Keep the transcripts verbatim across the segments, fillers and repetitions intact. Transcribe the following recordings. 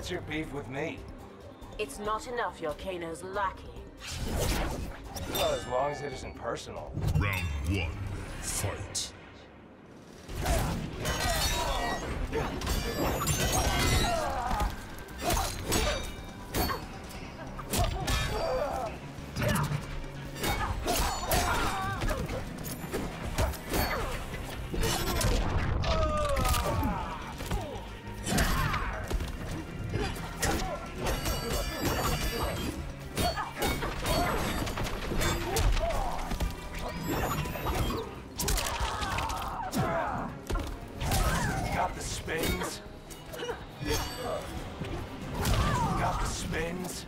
What's your beef with me? It's not enough you're Kano's lackey. Well, as long as it isn't personal. Round one, fight. Got the spins. Got the spins.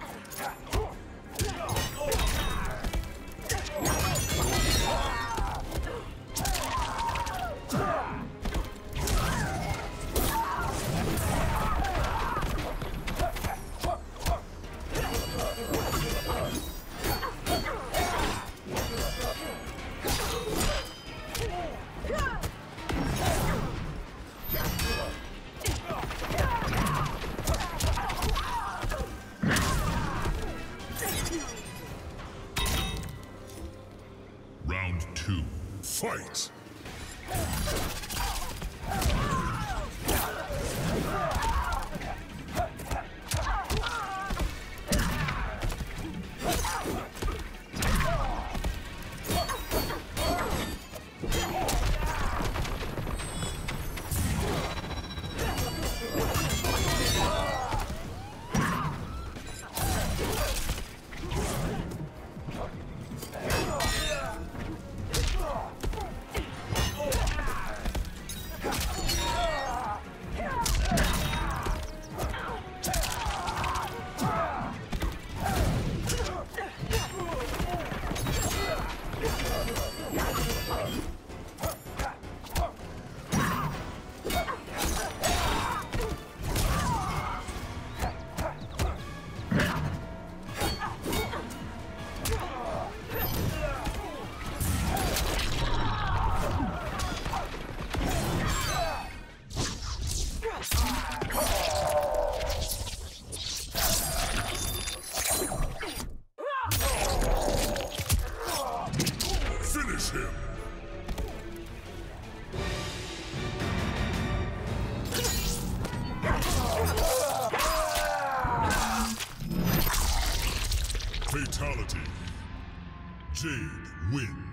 Round two, fight! Finish him! Fatality. Jade wins.